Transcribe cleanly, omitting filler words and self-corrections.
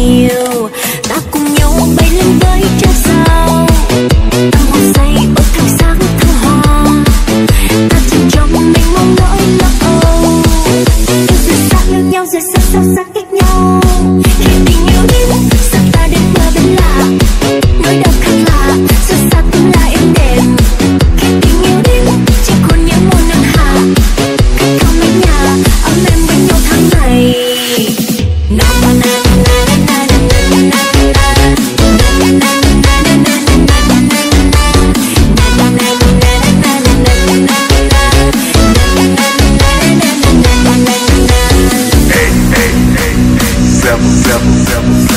nhiều. Ta cùng nhau bay lên với trái sao, tâm hồn say bởi thăng sáng thăng hoa. Ta chìm trong mình mong nỗi lo âu, yêu dần xa yêu nhau rồi sao sao xa cách nhau. Khi tình yêu đến sao ta đến bờ bên lạ, nỗi đau khác lạ sao xa cũng là êm đềm. Khi tình yêu đến chỉ còn những mùa nắng hạ, cách không mấy nhà ấm êm với nhau tháng ngày. Seven.